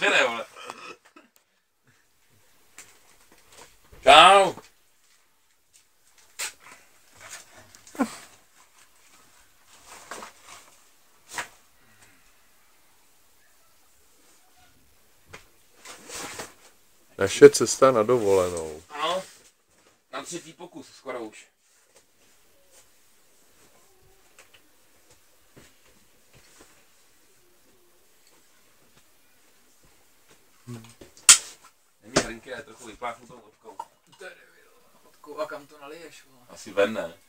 jede, vole. Čau. Naše cesta na dovolenou. Ano, na 3. pokus, skoro už. Nemě hrinky, je trochu vypláchnu tou vodkou. Vodkou a kam to naliješ? Asi ven, ne?